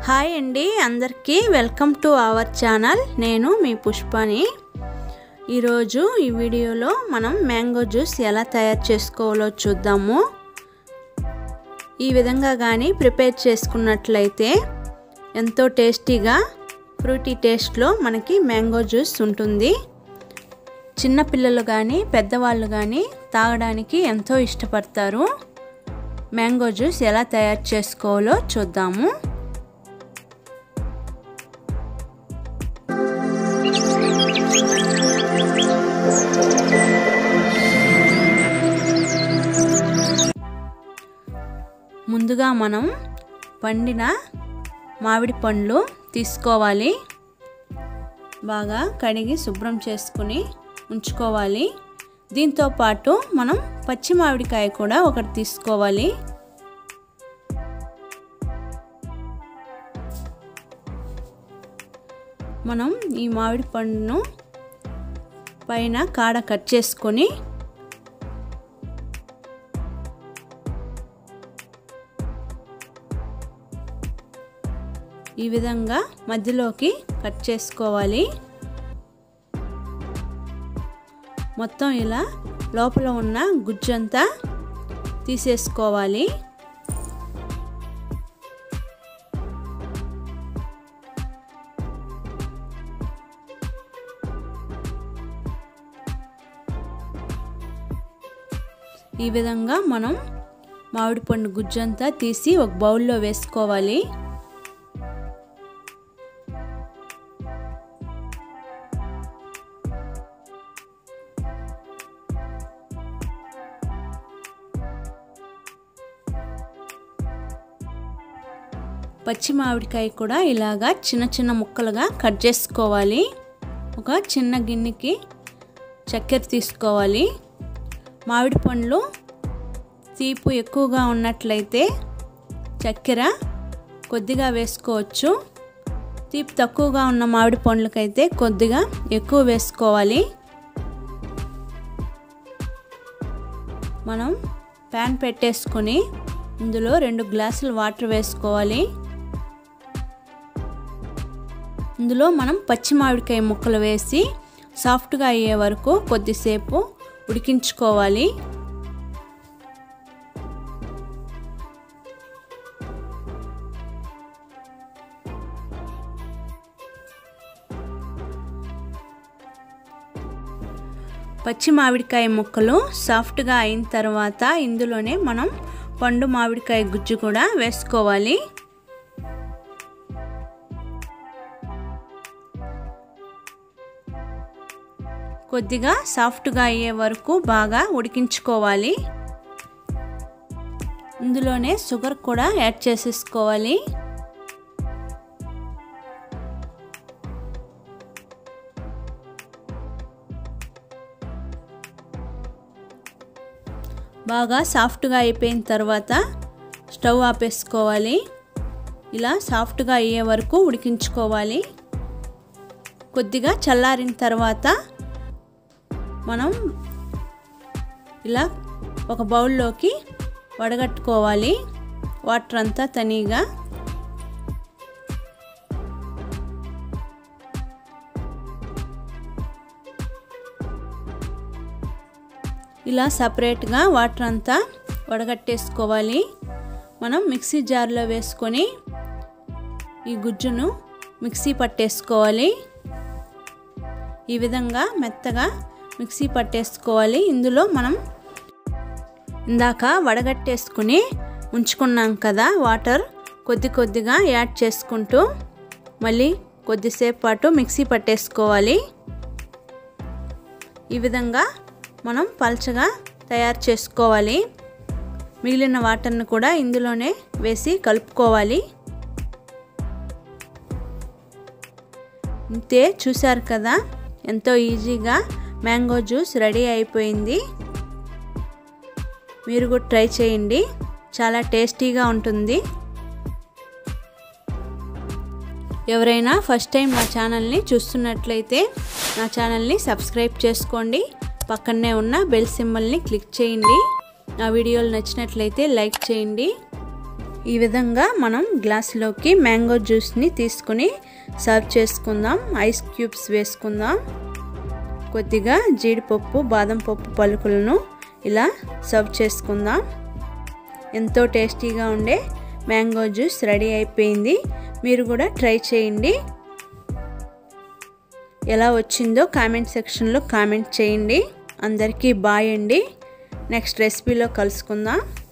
Hi అండి అందరికీ welcome to our channel. నేను మీ పుష్పని. ఈరోజు ఈ వీడియోలో మనం మ్యాంగో జ్యూస్ ఎలా తయారు చేసుకోవాలో చూద్దాము. ఈ విధంగా కానీ ప్రిపేర్ చేసుకున్నట్లయితే ఎంతో టేస్టీగా ఫ్రూటీ టేస్ట్లో మనకి మ్యాంగో జ్యూస్ ఉంటుంది. చిన్నపిల్లలు కానీ పెద్దవాళ్ళు కానీ తాగడానికి ఎంతో ఇష్టపడతారు. మ్యాంగో జ్యూస్ ఎలా తయారు చేసుకోవాలో చూద్దాము. ముందుగా మనం పండిన మామిడి పండ్లు తీసుకోవాలి. బాగా కడిగి శుభ్రం చేసుకుని ఉంచుకోవాలి. దీంతో పాటు మనం పచ్చి మామిడికాయ కూడా ఒకటి తీసుకోవాలి. మనం ఈ మామిడి పండును పైన కాడ కట్ చేసుకొని ఈ విధంగా మధ్యలోకి కట్ చేసుకోవాలి. మొత్తం ఇలా లోపల ఉన్న గుజ్జంతా తీసేసుకోవాలి. ఈ విధంగా మనం మామిడి పండు గుజ్జంతా తీసి ఒక బౌల్లో వేసుకోవాలి. పచ్చి మామిడికాయ కూడా ఇలాగా చిన్న చిన్న ముక్కలుగా కట్ చేసుకోవాలి. ఒక చిన్న గిన్నెకి చక్కెర తీసుకోవాలి. మామిడి పండ్లు తీపి ఎక్కువగా ఉన్నట్లయితే చక్కెర కొద్దిగా వేసుకోవచ్చు. తీపి తక్కువగా ఉన్న మామిడి పండ్లకైతే కొద్దిగా ఎక్కువ వేసుకోవాలి. మనం ప్యాన్ పెట్టేసుకొని ఇందులో 2 గ్లాసులు వాటర్ వేసుకోవాలి. ఇందులో మనం పచ్చి మామిడికాయ ముక్కలు వేసి సాఫ్ట్గా అయ్యే వరకు కొద్దిసేపు ఉడికించుకోవాలి. పచ్చి మామిడికాయ ముక్కలు సాఫ్ట్గా అయిన తర్వాత ఇందులోనే మనం పండు మామిడికాయ గుజ్జు కూడా వేసుకోవాలి. కొద్దిగా సాఫ్ట్గా అయ్యే వరకు బాగా ఉడికించుకోవాలి. ఇందులోనే షుగర్ కూడా యాడ్ చేసేసుకోవాలి. బాగా సాఫ్ట్గా అయిపోయిన తర్వాత స్టవ్ ఆపేసుకోవాలి. ఇలా సాఫ్ట్గా అయ్యే వరకు ఉడికించుకోవాలి. కొద్దిగా చల్లారిన తర్వాత మనం ఇలా ఒక బౌల్లోకి వడగట్టుకోవాలి. వాటర్ అంతా తనీగా ఇలా సపరేట్గా వాటర్ అంతా వడగట్టేసుకోవాలి. మనం మిక్సీ జార్లో వేసుకొని ఈ గుజ్జును మిక్సీ పట్టేసుకోవాలి. ఈ విధంగా మెత్తగా మిక్సీ పట్టేసుకోవాలి. ఇందులో మనం ఇందాక వడగట్టేసుకుని ఉంచుకున్నాం కదా వాటర్ కొద్దిగా యాడ్ చేసుకుంటూ మళ్ళీ కొద్దిసేపు పాటు మిక్సీ పట్టేసుకోవాలి. ఈ విధంగా మనం పల్చగా తయారు చేసుకోవాలి. మిగిలిన వాటర్ని కూడా ఇందులోనే వేసి కలుపుకోవాలి. ఇంతే, చూశారు కదా ఎంతో ఈజీగా మ్యాంగో జ్యూస్ రెడీ అయిపోయింది. మీరు కూడా ట్రై చేయండి, చాలా టేస్టీగా ఉంటుంది. ఎవరైనా ఫస్ట్ టైం నా ఛానల్ని చూస్తున్నట్లయితే నా ఛానల్ని సబ్స్క్రైబ్ చేసుకోండి. పక్కనే ఉన్న బెల్ సింబల్ని క్లిక్ చేయండి. నా వీడియోలు నచ్చినట్లయితే లైక్ చేయండి. ఈ విధంగా మనం గ్లాసులోకి మ్యాంగో జ్యూస్ని తీసుకొని సర్వ్ చేసుకుందాం. ఐస్ క్యూబ్స్ వేసుకుందాం. కొద్దిగా జీడిపప్పు బాదం పప్పు పలుకులను ఇలా సర్వ్ చేసుకుందాం. ఎంతో టేస్టీగా ఉండే మ్యాంగో జ్యూస్ రెడీ అయిపోయింది. మీరు కూడా ట్రై చేయండి. ఎలా వచ్చిందో కామెంట్ సెక్షన్లో కామెంట్ చేయండి. అందరికీ బాయ్ అండి. నెక్స్ట్ రెసిపీలో కలుసుకుందాం.